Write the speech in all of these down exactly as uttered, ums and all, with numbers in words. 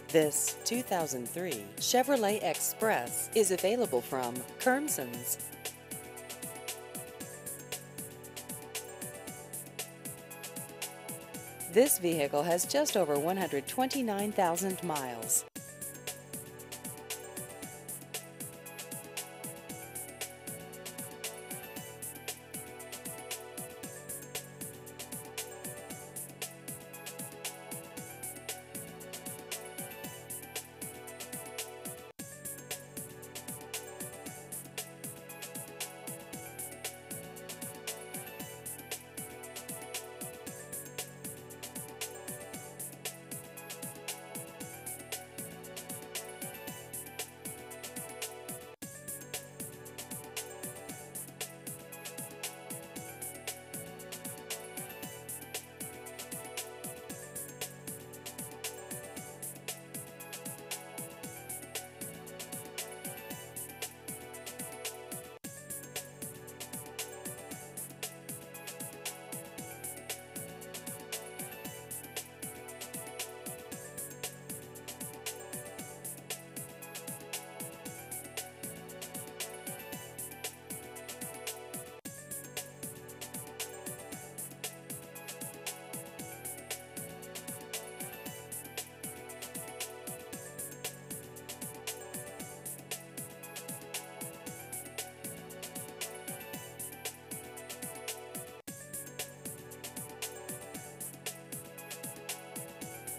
This two thousand three Chevrolet Express is available from Kermsons. This vehicle has just over one hundred twenty-nine thousand miles.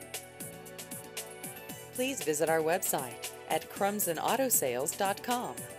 Please visit our website at crumson auto sales dot com.